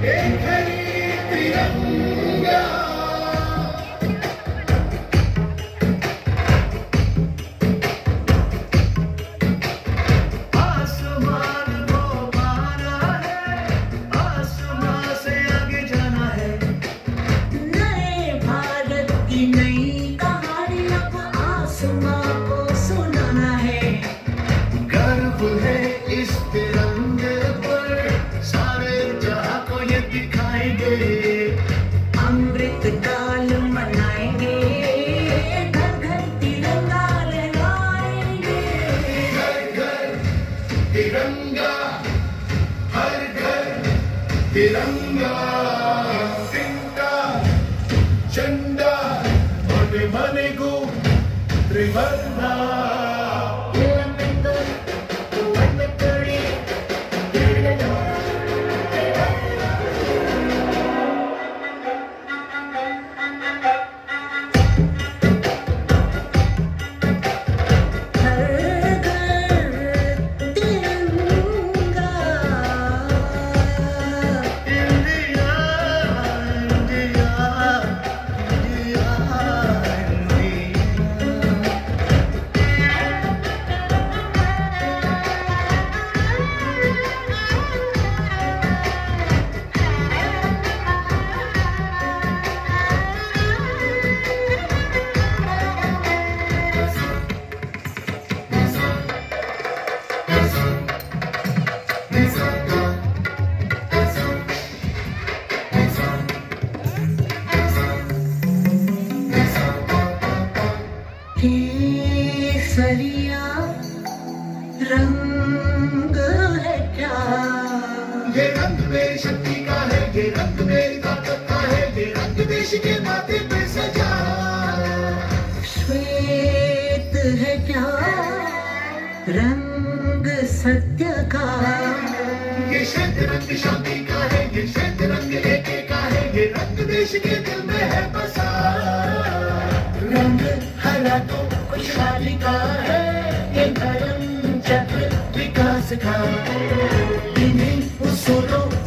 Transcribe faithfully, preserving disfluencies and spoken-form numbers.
एक है तिरंगा। आसमान को पाना है, आसमान से आगे जाना है। नए भारत की नई कहानी अब आसमान को सुनाना है। गर्व है इस तिरंगे पर, सारे जहां को ये दिखाएंगे। अमृत काल मनाएंगे, घर घर तिरंगा लहराएंगे। घर घर तिरंगा, हर घर तिरंगा। तिंका झंडा और मनेगु त्रिवर्णा। केसरिया रंग है क्या? ये रंग मेरी शक्ति का है, ये रंग मेरी ताकत का है, ये रंग देश के माथे पे सजा। श्वेत है क्या रंग सत्य का? ये श्वेत रंग शांति का है, ये श्वेत रंग एके का है, ये रंग देश के दिल में है बसा। रंग हरा तो खुशहाली का है, ये धर्म चक्र विकास का। इन्हीं उसूलों